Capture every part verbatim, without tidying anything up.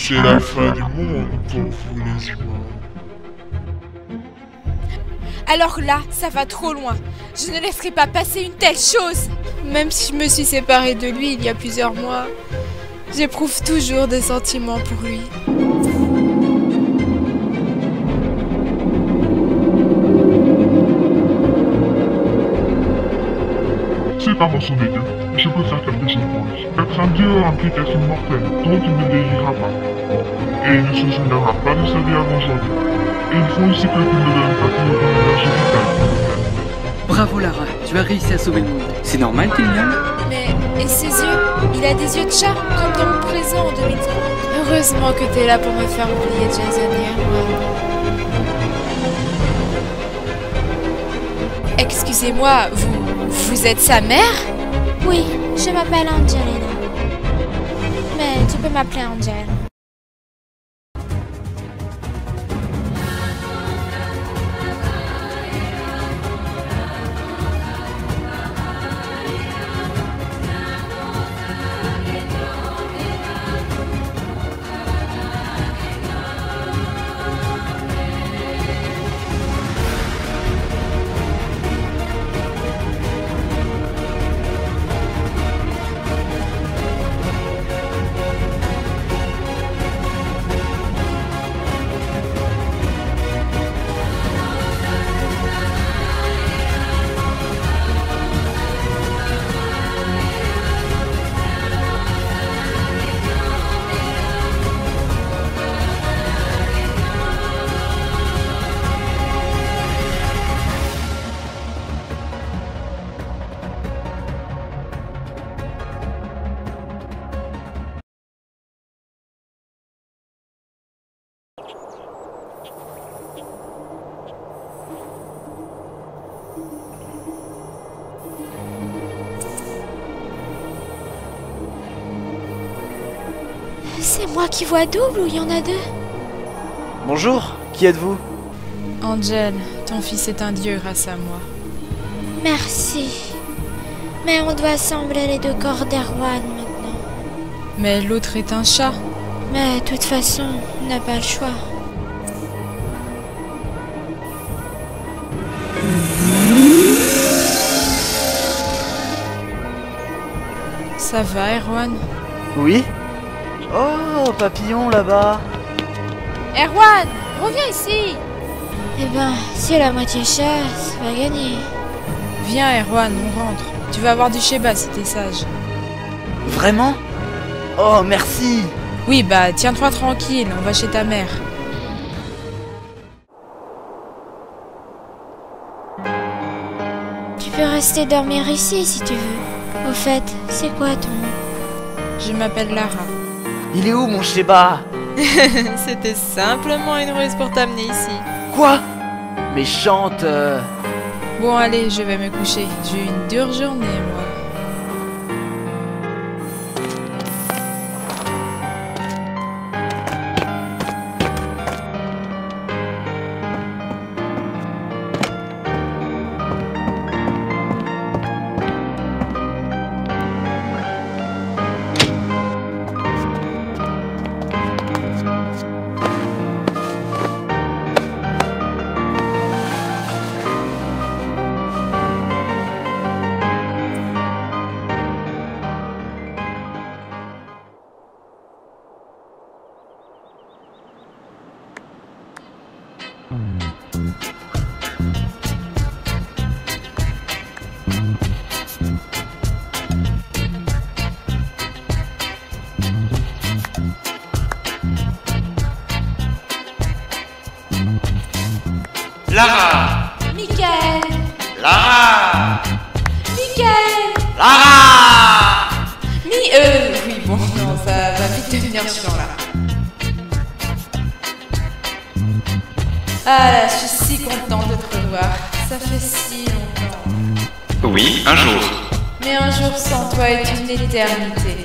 C'est la fin du monde pour vous les humains. Alors là, ça va trop loin. Je ne laisserai pas passer une telle chose. Même si je me suis séparée de lui il y a plusieurs mois, j'éprouve toujours des sentiments pour lui. C'est pas mon son des dieux. Je peux faire quelque chose pour lui. Être un dieu implique être immortel, donc il ne vieillira pas. Et il ne se souviendra pas de sa vie avant aujourd'hui. Et il faut aussi que tu me donnes ta plus grande énergie vitale. Bravo Lara, tu as réussi à sauver le monde. C'est normal qu'il y en Mais, et ses yeux? Il a des yeux de chat, comme dans mon présent en deux mille trente. Heureusement que t'es là pour me faire oublier Jason et Erwan. Excusez-moi, vous... vous êtes sa mère? Oui, je m'appelle Angelina. Mais tu peux m'appeler Angel. C'est moi qui vois double ou il y en a deux? Bonjour, qui êtes-vous? Angel, ton fils est un dieu grâce à moi. Merci. Mais on doit assembler les deux corps d'Erwan maintenant. Mais l'autre est un chat. Mais de toute façon, on n'a pas le choix. Ça va, Erwan? Oui? Oh, papillon là-bas. Erwan, reviens ici! Eh ben, si la moitié chat, ça va gagner. Viens, Erwan, on rentre. Tu vas avoir du Sheba si t'es sage. Vraiment? Oh, merci. Oui, bah, tiens-toi tranquille, on va chez ta mère. Tu peux rester dormir ici si tu veux. Au fait, c'est quoi ton nom? Je m'appelle Lara. Il est où mon Sheba? C'était simplement une ruse pour t'amener ici. Quoi? Méchante. euh... Bon, allez, je vais me coucher. J'ai eu une dure journée, moi. Lara! Michael! Lara! Michael! Lara! Mi... Euh... Oui, bon, non, ça va vite devenir chiant, là. Ah là, je suis si contente de te revoir. Ça fait si longtemps. Oui, un jour. Mais un jour sans toi est une éternité.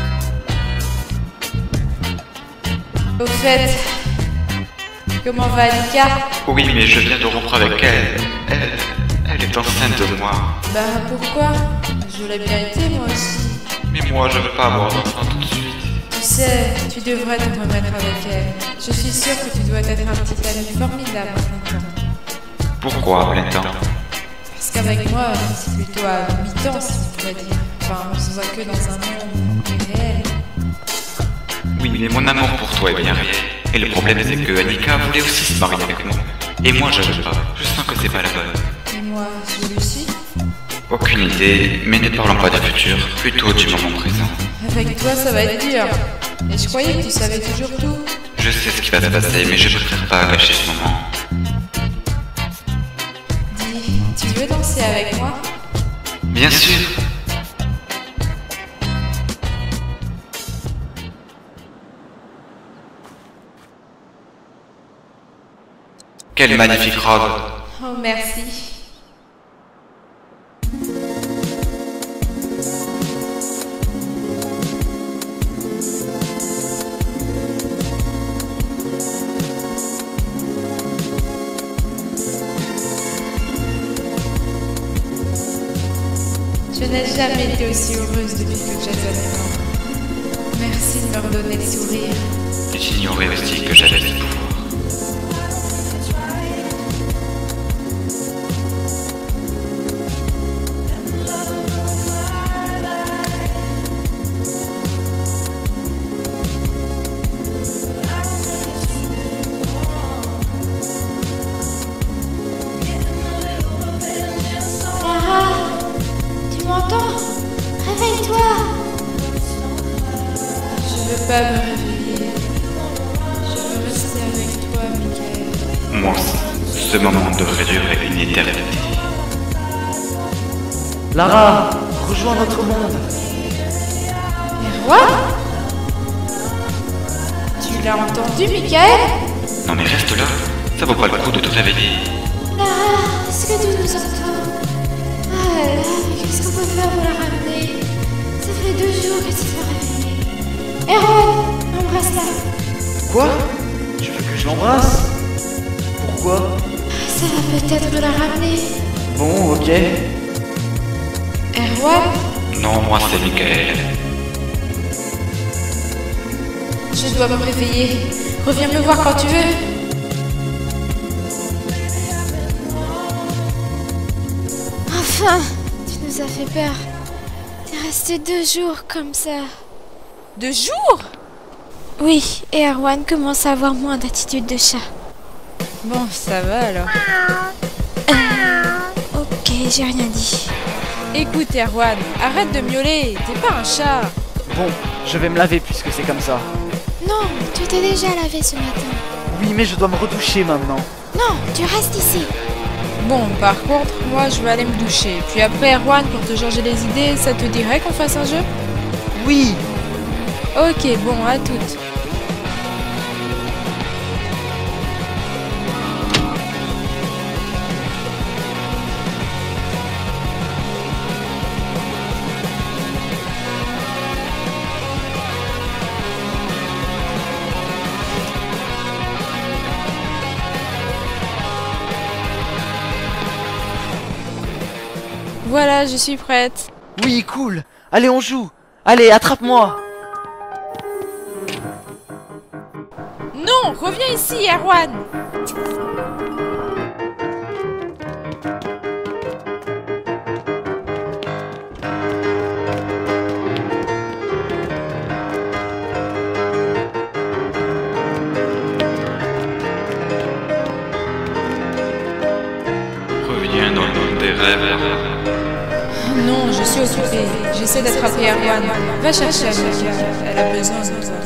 Au fait... Comment va Alika? Oui, mais je viens de rompre avec elle. Elle... Elle est enceinte de moi. Bah pourquoi? Je l'ai bien été moi aussi. Mais moi, je veux pas avoir d'enfant tout de suite. Tu sais, tu devrais te remettre avec elle. Je suis sûre que tu dois être un petit ami formidable maintenant. Pourquoi, Valentin? Parce qu'avec moi, c'est plutôt à mi-temps, si tu pourrais dire. Enfin, on se voit que dans un monde réel. Oui, mais mon amour pour toi est bien réel. Et le problème, c'est que Annika voulait aussi se marier avec moi. Et moi, je veux pas. Je sens que c'est pas la bonne. Et moi, je le suis. Aucune idée, mais ne parlons pas du futur, plutôt du moment présent. Avec toi, ça va être dur. Et je croyais que tu savais toujours tout. Je sais ce qui va se passer, mais je préfère pas gâcher ce moment. Dis, tu veux danser avec moi? Bien sûr. Quelle magnifique robe. Oh, merci. Je n'ai jamais été aussi heureuse depuis que j'ai vingt ans. Merci de me redonner le sourire. Et j'ignorais aussi que j'avais ce pouvoir. Réveille-toi! Je veux pas me réveiller. Je veux rester avec toi, Michael. Moi aussi, ce moment devrait durer une éternité. Lara, rejoins notre monde. Erwan? Tu l'as entendu, Michael? Non mais reste là, ça vaut pas le coup de te réveiller. Lara, est-ce que tu nous entends? Ah là là, mais qu'est-ce qu'on peut faire pour la ramener? Ça fait deux jours que tu t'es réveillée. Erwan, embrasse-la. Quoi? Tu veux que je l'embrasse? Pourquoi? Ça va peut-être la ramener. Bon, ok. Erwan? Non, moi c'est Michael. Je dois me réveiller. Reviens me voir quand tu veux. Enfin, tu nous as fait peur. T'es resté deux jours comme ça. Deux jours? Oui, et Erwan commence à avoir moins d'attitude de chat. Bon, ça va alors. Euh, ok, j'ai rien dit. Écoute, Erwan, arrête de miauler. T'es pas un chat. Bon, je vais me laver puisque c'est comme ça. Non, tu t'es déjà lavé ce matin. Oui, mais je dois me redoucher maintenant. Non, tu restes ici. Bon, par contre, moi je vais aller me doucher. Puis après, Erwan, pour te changer les idées, ça te dirait qu'on fasse un jeu? Oui. Ok, bon, à toutes. Voilà, je suis prête. Oui, cool. Allez, on joue. Allez, attrape-moi. Non, reviens ici, Erwan. Reviens dans le monde des rêves. Non, je suis occupée. J'essaie d'attraper Erwan. Va chercher Annika. Elle a besoin de toi.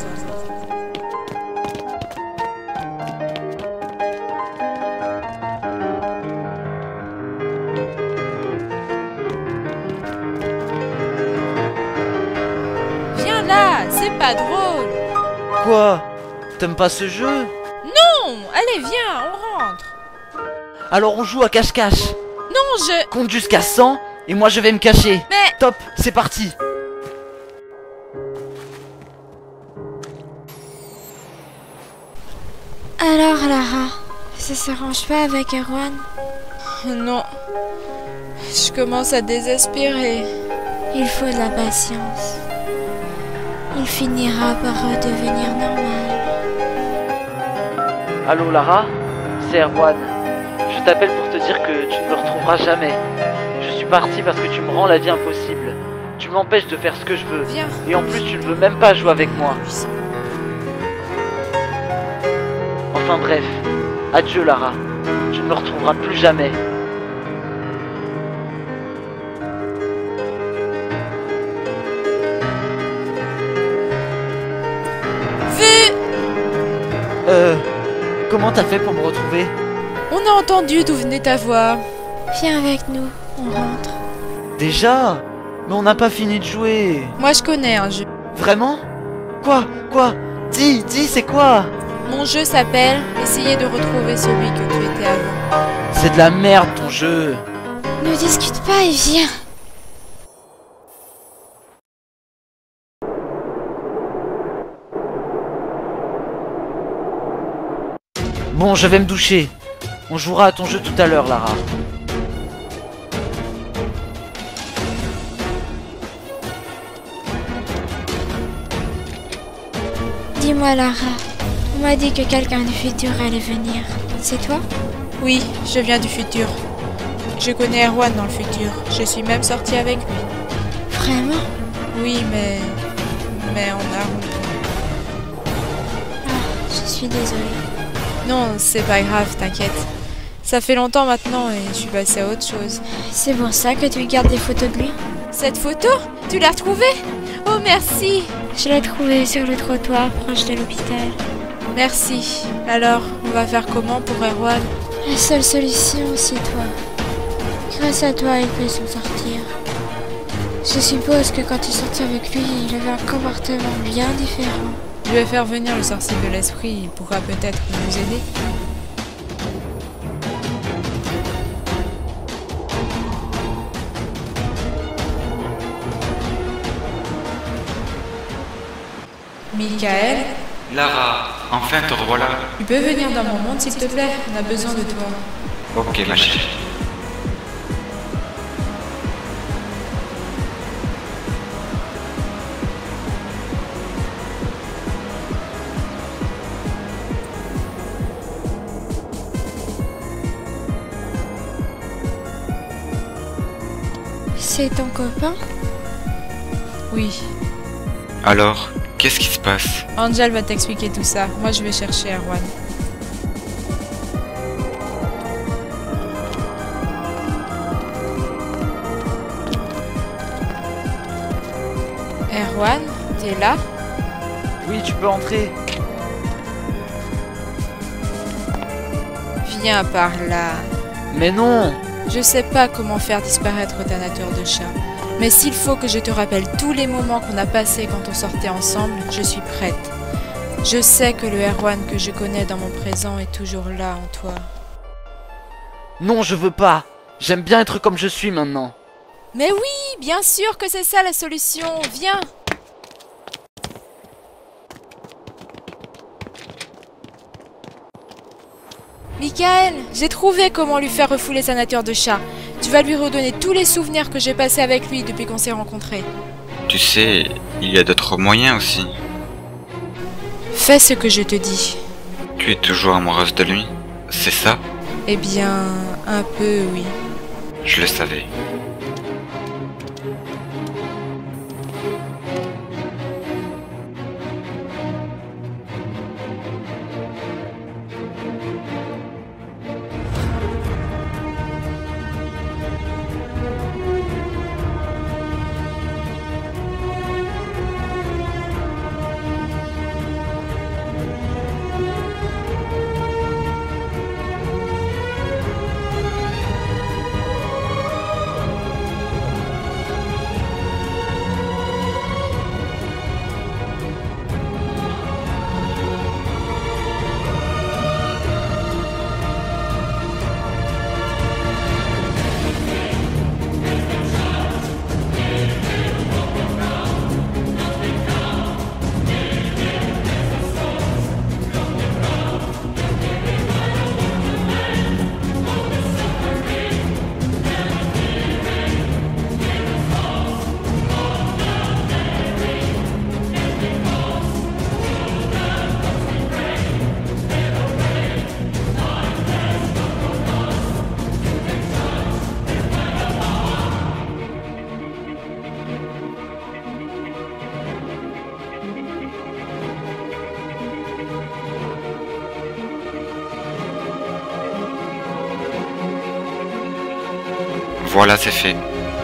Viens là, c'est pas drôle. Quoi? T'aimes pas ce jeu? Non, allez, viens, on rentre. Alors on joue à cache-cache. Non, je... Compte jusqu'à cent et moi je vais me cacher. Mais... Top, c'est parti. Alors, Lara, ça s'arrange pas avec Erwan? Non. Je commence à désespérer. Il faut de la patience. il finira par redevenir normal. Allô Lara, c'est Erwan. Je t'appelle pour te dire que tu ne me retrouveras jamais. Je suis parti parce que tu me rends la vie impossible. Tu m'empêches de faire ce que je veux. Viens. Et en plus tu ne veux même pas jouer avec moi. Enfin bref, adieu Lara. Tu ne me retrouveras plus jamais. Vu. Euh... Comment t'as fait pour me retrouver? On a entendu d'où venait ta voix. Viens avec nous, on rentre. Déjà? Mais on n'a pas fini de jouer. Moi je connais un jeu. Vraiment? Quoi? Quoi? Dis, dis, c'est quoi? Mon jeu s'appelle Essayer de retrouver celui que tu étais avant. C'est de la merde ton jeu. Ne discute pas et viens. Bon, je vais me doucher. On jouera à ton jeu tout à l'heure, Lara. Dis-moi Lara, on m'a dit que quelqu'un du futur allait venir. C'est toi? Oui, je viens du futur. Je connais Erwan dans le futur. Je suis même sortie avec lui. Vraiment? Oui, mais... Mais on a rompu. Ah, je suis désolée. Non, c'est pas grave, t'inquiète. Ça fait longtemps maintenant et je suis passée à autre chose. C'est pour ça que tu gardes des photos de lui? Cette photo? Tu l'as retrouvée? Oh, merci! Je l'ai trouvée sur le trottoir proche de l'hôpital. Merci. Alors, on va faire comment pour Erwan? La seule solution, c'est toi. Grâce à toi, il peut s'en sortir. Je suppose que quand tu sortis avec lui, il avait un comportement bien différent. Je vais faire venir le sorcier de l'esprit, il pourra peut-être nous aider. Michael, Lara, enfin te revoilà. tu peux venir dans mon monde s'il te plaît? On a besoin de toi. Ok ma chérie. C'est ton copain? Oui. Alors, qu'est-ce qui se passe? Angel va t'expliquer tout ça. Moi, je vais chercher Erwan. Erwan, t'es là? Oui, tu peux entrer. Viens par là. Mais non! Je sais pas comment faire disparaître ta nature de chat. Mais s'il faut que je te rappelle tous les moments qu'on a passés quand on sortait ensemble, je suis prête. Je sais que le Erwan que je connais dans mon présent est toujours là en toi. Non, je veux pas. J'aime bien être comme je suis maintenant. Mais oui, bien sûr que c'est ça la solution. Viens. Michael, j'ai trouvé comment lui faire refouler sa nature de chat. Tu vas lui redonner tous les souvenirs que j'ai passés avec lui depuis qu'on s'est rencontrés. Tu sais, il y a d'autres moyens aussi. Fais ce que je te dis. Tu es toujours amoureuse de lui, c'est ça? Eh bien, un peu, oui. Je le savais. Voilà, c'est fait.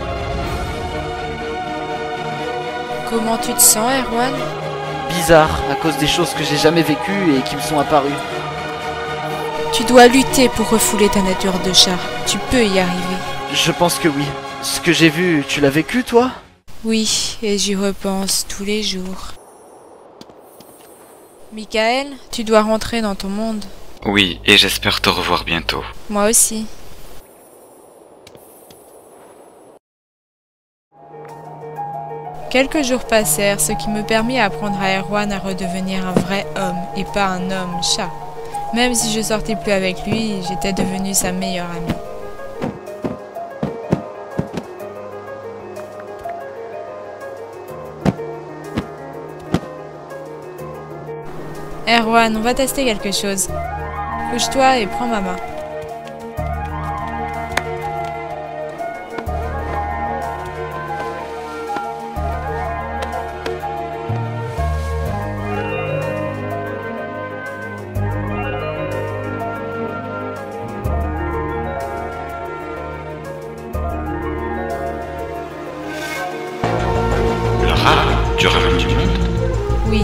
Comment tu te sens, Erwan? Bizarre, à cause des choses que j'ai jamais vécues et qui me sont apparues. Tu dois lutter pour refouler ta nature de chat. Tu peux y arriver. Je pense que oui. Ce que j'ai vu, tu l'as vécu, toi? Oui, et j'y repense tous les jours. Michael, tu dois rentrer dans ton monde. Oui, et j'espère te revoir bientôt. Moi aussi. Quelques jours passèrent, ce qui me permit d'apprendre à Erwan à redevenir un vrai homme et pas un homme chat. Même si je sortais plus avec lui, j'étais devenue sa meilleure amie. Erwan, on va tester quelque chose. Couche-toi et prends ma main. Lara, tu ramènes du monde? Oui.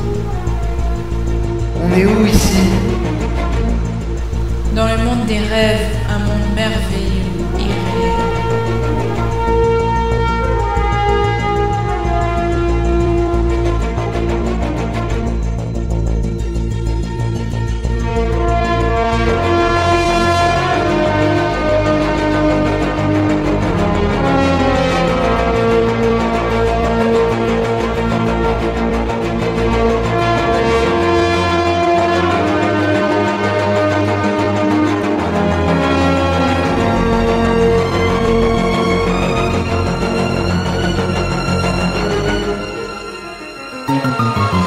On est où ici? Dans le monde des rêves, un monde merveilleux, irréel. Thank you.